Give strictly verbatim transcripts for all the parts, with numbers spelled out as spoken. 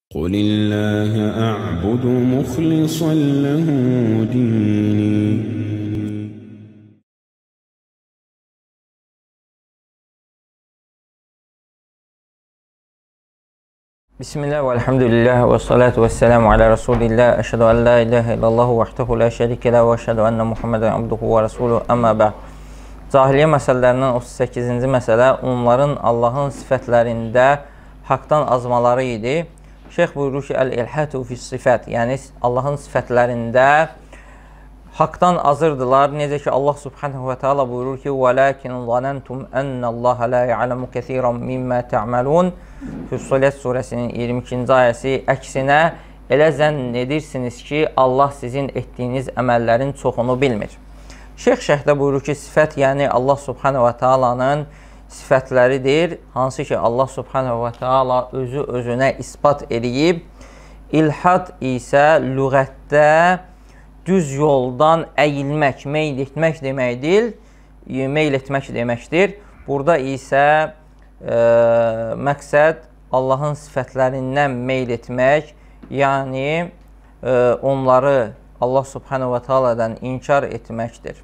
قل الله أعبد مخلصا له ديني. Bismillah və elhamdülillah və salatu və selamu alə Rasulillah. Əşhədu an la ilahə illallah vəhdehu la şərikə ləh və əşhədu ənə Muhammedən abduhu və rasuluhu. Əmmə bə'd. Cahiliyyə məsələlərindən otuz səkkizinci məsələ onların Allahın sifətlərində haqdan azmaları idi. Şeyx buyurur ki, əl-ilhatu fis-sifət, yəni Allahın sifətlərində haqdan azırdılar. Necə ki, Allah subhanahu və teala buyurur ki, وَلَكِنْ ظَنَنْتُمْ أَنَّ اللّٰهَ لَا يَعْلَمُ كَثِيرًا مِمَّا تَعْمَلُونَ Füssilet surəsinin iyirmi ikinci ayəsi. Əksinə, elə zənn edirsiniz ki, Allah sizin etdiyiniz əməllərin çoxunu bilmir. Şeyx şərhdə buyurur ki, sifət, yəni Allah subhanahu və teala'nın sifətləridir, hansı ki, Allah subhanahu və teala özü özünə isbat edib. İlhad isə lüğətdə düz yoldan əyilmək, meyl etmək deməkdir. Meyl etmək deməkdir. Burada isə e, məqsəd Allahın sifətlərindən meyl etmək, yəni e, onları Allah subhanahu və teala'dan inkar etməkdir.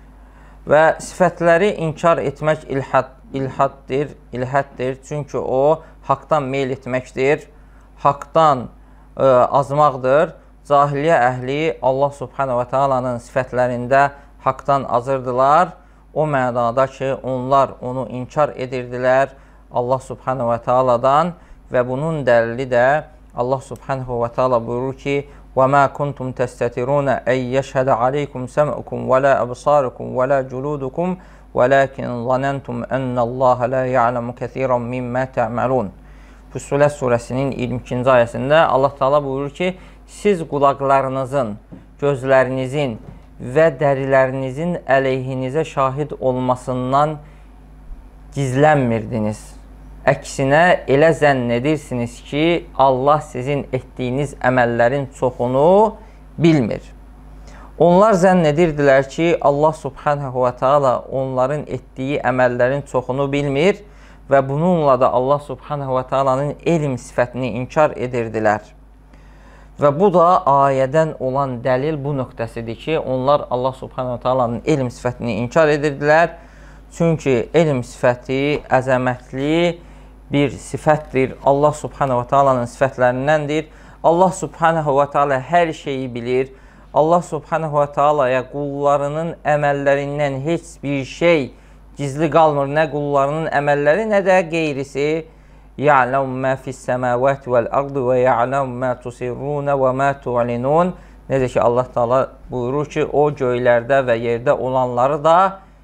Və sifətləri inkar etmək ilhad, ilhaddir, ilhəddir. Çünki o, haqdan meyl etməkdir, haqdan e, azmaqdır. Cahiliyyə əhli Allah subhanahu və teala'nın sifətlərində haqdan azırdılar. O mənada ki, onlar onu inkar edirdilər Allah subhanahu və teala'dan və bunun dəlili də Allah subhanahu və teala buyurur ki, وَمَا كُنْتُمْ تَسْتَتِرُونَ أَنْ يَشْهَدَ عَلَيْكُمْ سَمْعُكُمْ وَلَا أَبْصَارُكُمْ وَلَا جُلُودُكُمْ وَلَكِنْ ظَنَنْتُمْ أَنَّ اللّٰهَ لَا يَعْلَمُ كَثِيرًا مِمَّا تَعْمَلُونَ Füssilet surəsinin iyirmi ikinci ayəsində Allah Teala buyurur ki, siz qulaqlarınızın, gözlərinizin və dərilərinizin əleyhinizə şahid olmasından gizlənmirdiniz. Əksinə, elə zənn edirsiniz ki, Allah sizin etdiyiniz əməllərin çoxunu bilmir. Onlar zənn edirdilər ki, Allah subhanahu və teala onların etdiyi əməllərin çoxunu bilmir və bununla da Allah subhanahu və teala'nın elm sifətini inkar edirdilər. Və bu da ayədən olan dəlil bu nöqtəsidir ki, onlar Allah subhanahu və teala'nın elm sifətini inkar edirdilər. Çünki elm sifəti əzəmətli bir sifətdir. Allah subhanahu və teala'nın sifətlərindəndir. Allah subhanahu və teala hər şeyi bilir. Allah subhanahu və teala'ya qullarının əməllərindən heç bir şey gizli qalmır. Nə qullarının əməlləri, nə də qeyrisi. يَعْلَمُ مَا فِي السَّمَاوَاتِ وَالْأَرْضِ وَيَعْلَمُ مَا تُسِرُّونَ وَمَا تُعْلِنُونَ Necə ki, Allah Teala buyurur ki, o göylərdə və yerdə olanları da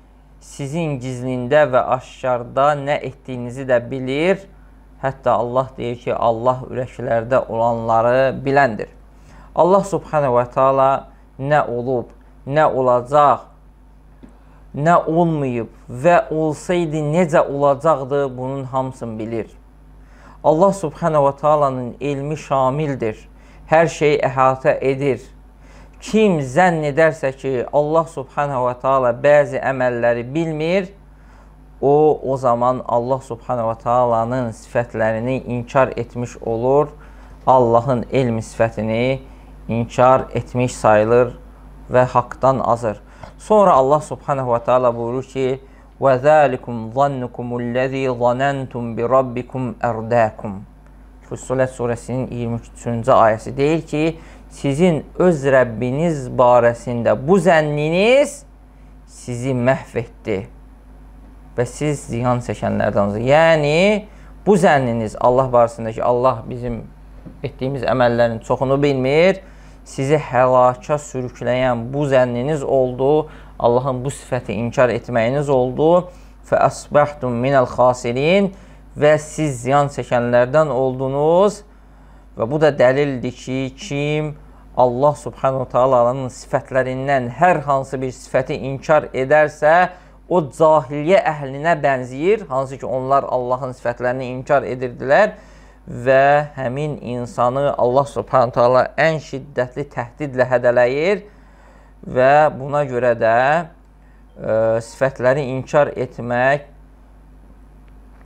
sizin gizlində və aşkarda nə etdiyinizi də bilir. Hətta Allah deyir ki, Allah ürəklərdə olanları biləndir. Allah subhanahu və teala nə olub, nə olacaq, nə olmayıb və olsaydı necə olacaqdı, bunun hamısını bilir. Allah subhanahu və teala'nın elmi şamildir. Hər şeyi əhatə edir. Kim zənn edərsə ki, Allah subhanahu və teala bəzi əməlləri bilmir, o, o zaman Allah subhanahu və teala'nın sifətlərini inkar etmiş olur. Allahın elm sifətini inkar etmiş sayılır və haqdan azır. Sonra Allah subhanahu və teala buyurur ki, وَذَٰلِكُمْ ظَنُّكُمُ الَّذ۪ي ظَنَنْتُمْ بِرَبِّكُمْ اَرْدَاكُمْ Füssilet surəsinin iyirmi üçüncü ayəsi deyir ki, sizin öz Rəbbiniz barəsində bu zənniniz sizi məhv etdi və siz ziyan çəkənlərdənsiniz. Yəni, bu zənniniz Allah barəsində ki, Allah bizim etdiyimiz əməllərin çoxunu bilmir, sizi həlaka sürükləyən bu zənniniz oldu, Allahın bu sifəti inkar etməyiniz oldu. فَأَصْبَحْتُمْ مِنَ الْخَاسِرِينَ Və siz ziyan çəkənlərdən oldunuz. Və bu da dəlildir ki, kim Allah subhanahu teala'nın sifətlərindən hər hansı bir sifəti inkar edərsə, o cahiliyyə əhlinə bənziyir. Hansı ki, onlar Allahın sifətlərini inkar edirdilər və həmin insanı Allah subhanahu teala ən şiddətli təhdidlə hədələyir və buna görə də e, sifətləri inkar etmək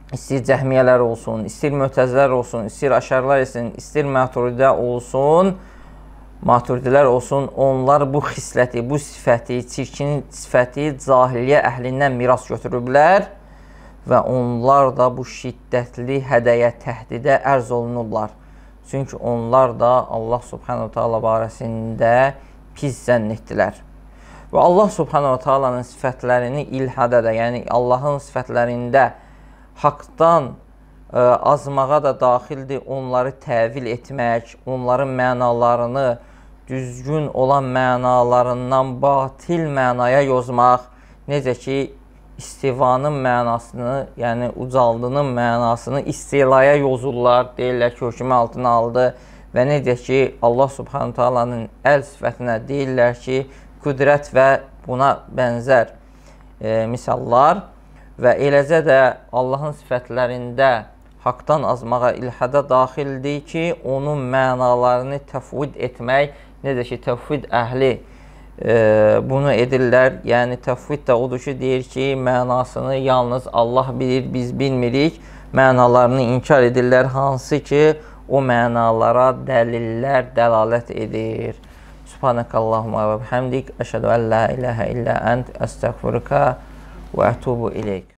istir cəhmiyyələr olsun, istir mötəzilər olsun, istir aşarlar olsun, istir maturidə olsun, maturidilər olsun, onlar bu xisləti, bu sifəti, çirkin sifəti cahiliyyə əhlindən miras götürüblər və onlar da bu şiddətli hədəyə, təhdidə ərz olunurlar. Çünki onlar da Allah subhanahu ta'ala barəsində pis zənn etdilər. Və Allah subhanahu ta'alanın sifətlərini ilhada da, yəni Allahın sifətlərində haqdan ə, azmağa da daxildir, onları təvil etmək, onların mənalarını düzgün olan mənalarından batil mənaya yozmaq, necə ki, istivanın mənasını, yəni ucaldının mənasını istilaya yozurlar, deyirlər ki, hökmü altına aldı və necə ki, Allah subhanahu ta'alanın əl sifətinə deyirlər ki, qüdrət və buna bənzər e, misallar və eləcə də Allahın sifətlərində haqdan azmağa ilhada daxildir ki, onun mənalarını təfvid etmək, necə ki, təfvid əhli e, bunu edirlər. Yəni, təfvid də odur ki, deyir ki, mənasını yalnız Allah bilir, biz bilmirik. Mənalarını inkar edirlər, hansı ki, o mənalara dəlillər dəlalət edir. Subhanəkallahumma və bihamdik, əşhədu ən la iləhə illə ənt, əstəğfiruka və ətubu ileyk.